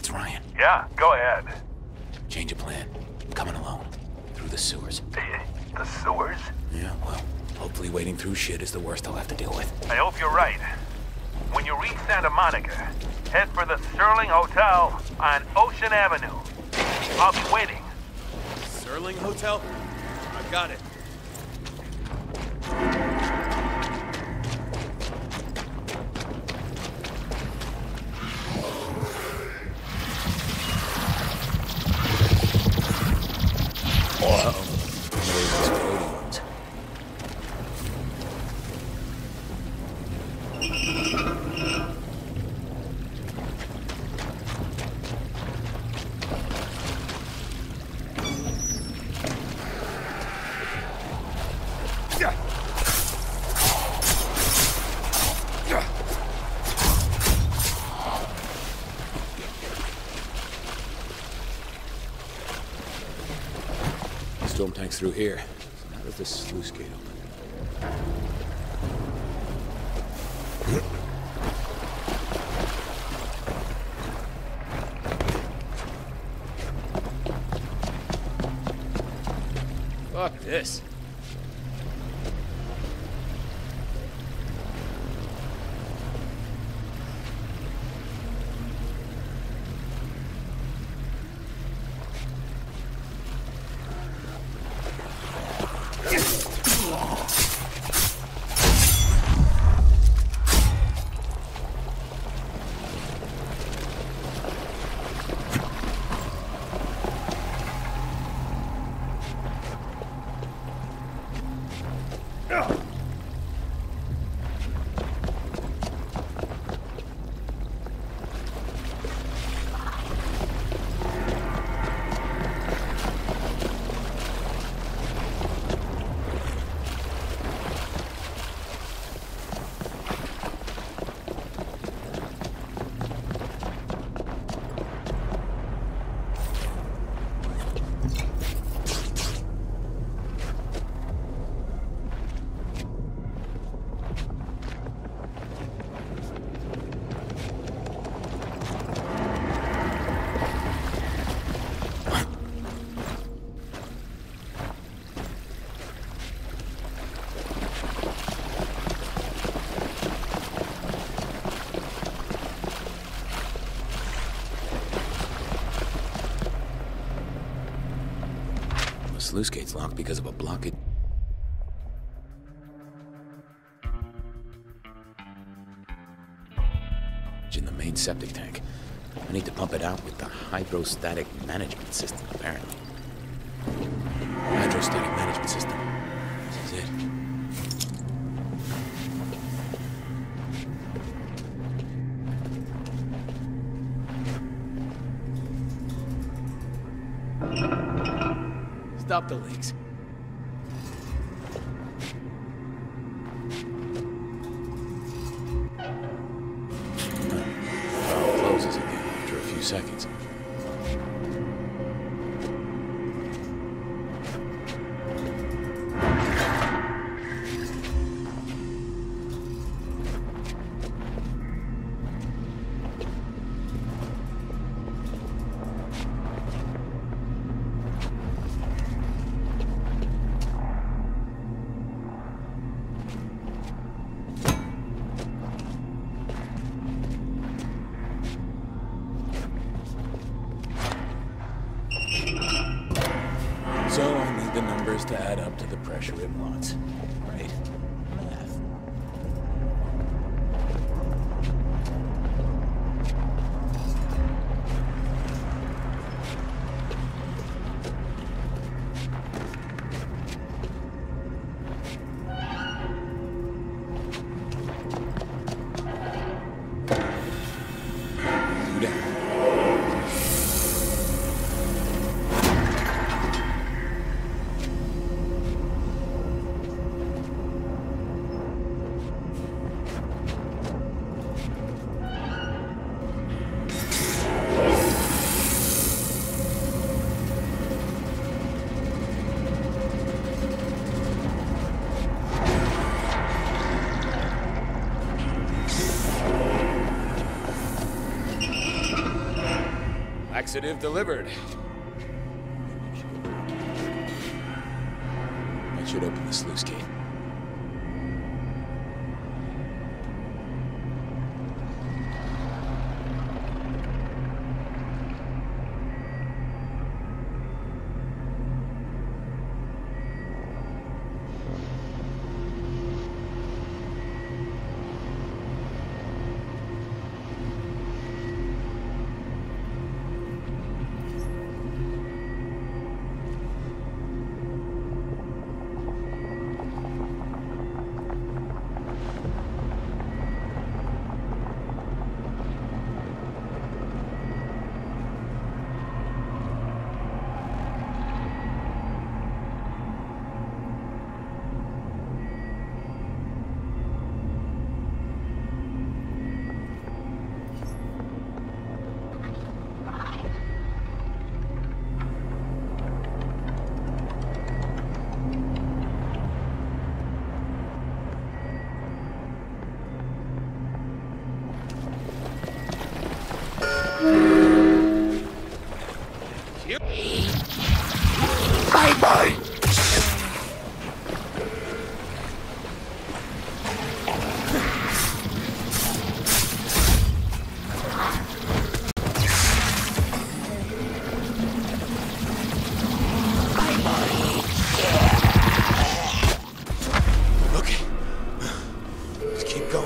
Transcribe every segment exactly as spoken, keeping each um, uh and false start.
It's Ryan. Yeah, go ahead. Change of plan. I'm coming alone. Through the sewers. The, the sewers? Yeah, well, hopefully wading through shit is the worst I'll have to deal with. I hope you're right. When you reach Santa Monica, head for the Sterling Hotel on Ocean Avenue. I'll be waiting. Sterling Hotel? I've got it. Storm tank's through here. So how does this sluice gate open? Fuck this. Sluice gate's locked because of a blockage in the main septic tank. I need to pump it out with the hydrostatic management system, apparently. Hydrostatic management system. This is it. Stop the leaks. Valve closes again after a few seconds. So I need the numbers to add up to the pressure it wants. Right? Math. Do that. Laxative delivered. That should open the sluice gate. Bye-bye! Okay. Let's keep going.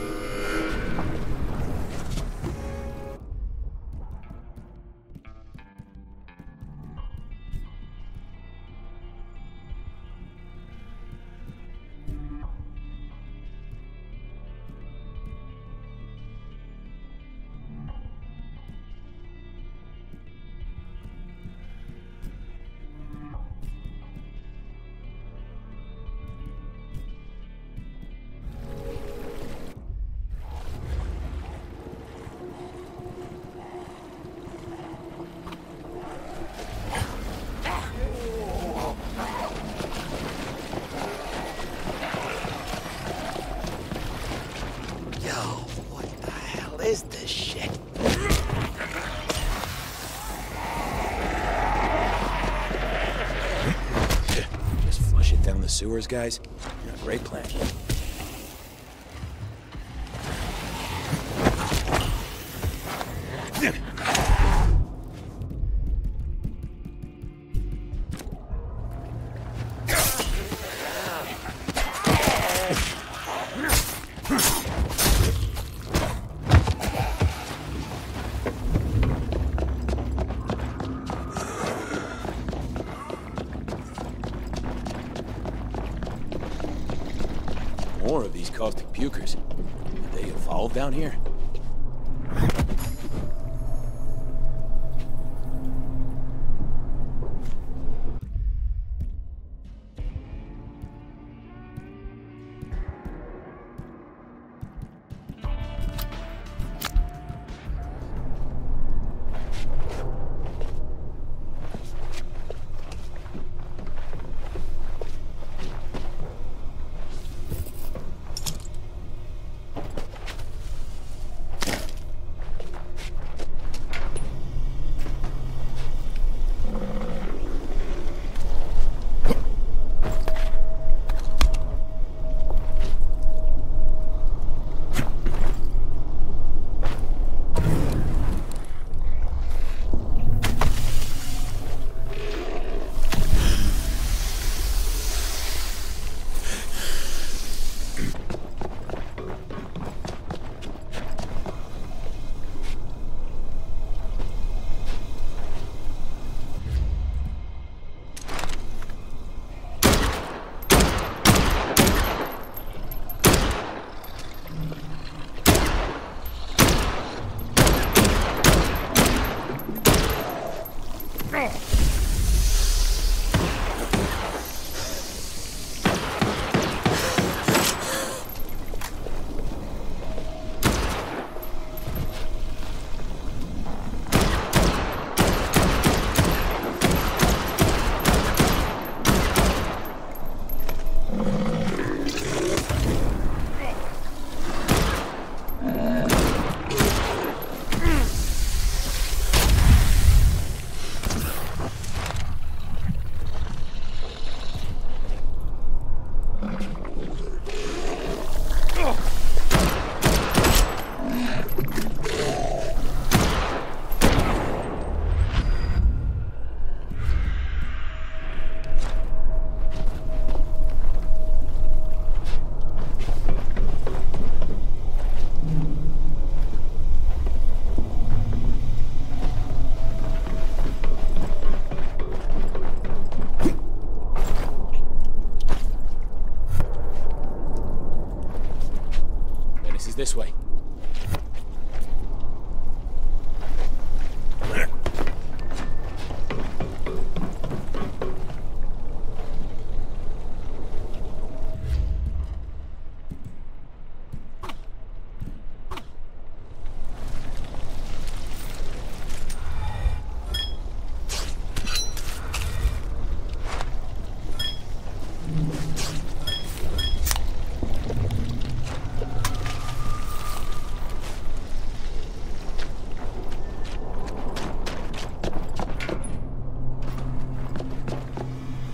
What is this shit? Just flush it down the sewers, guys? Yeah, great plan. More of these caustic pukers. Did they evolve down here?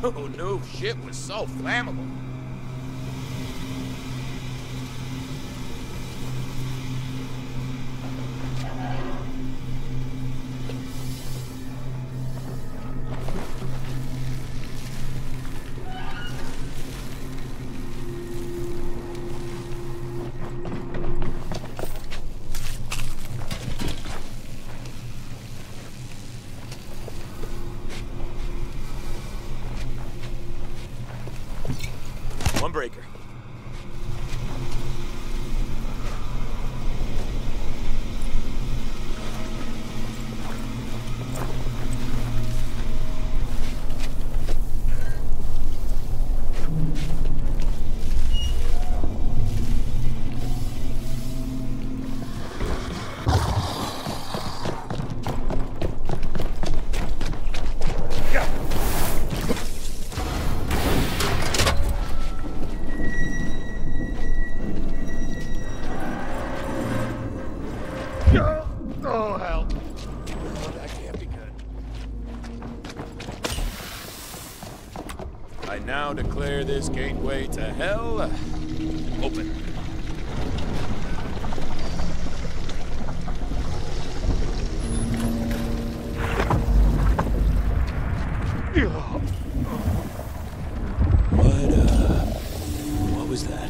Who knew shit was so flammable? One breaker. Oh, hell. Oh, that can't be good. I now declare this gateway to hell open. What, uh... What was that?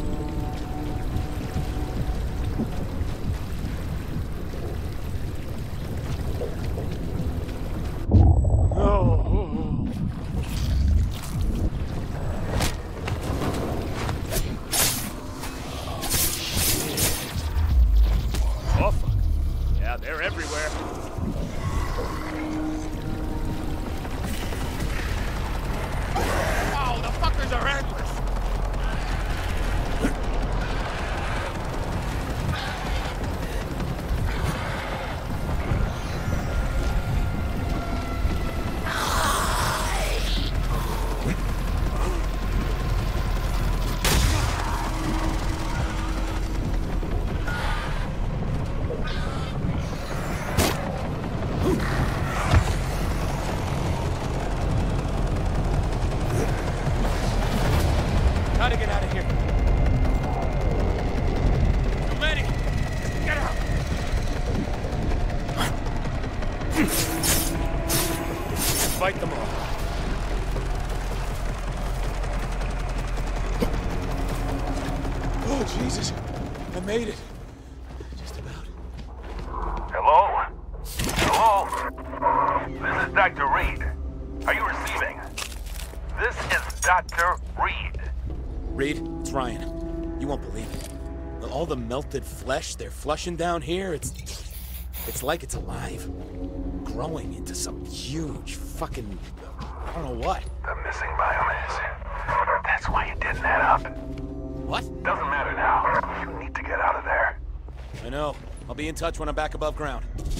Oh, fuck. Yeah, they're everywhere. Oh, the fuckers are endless. Gotta get out of here. Too many. Get out. Fight them all. Oh, Jesus. I made it. Just about. Hello? Hello? This is Doctor Reed. Are you receiving? This is Doctor Reed. Reed, it's Ryan. You won't believe it. All the melted flesh they're flushing down here, it's... It's like it's alive. Growing into some huge fucking... I don't know what. The missing biomass. That's why it didn't add up. What? Doesn't matter now. You need to get out of there. I know. I'll be in touch when I'm back above ground.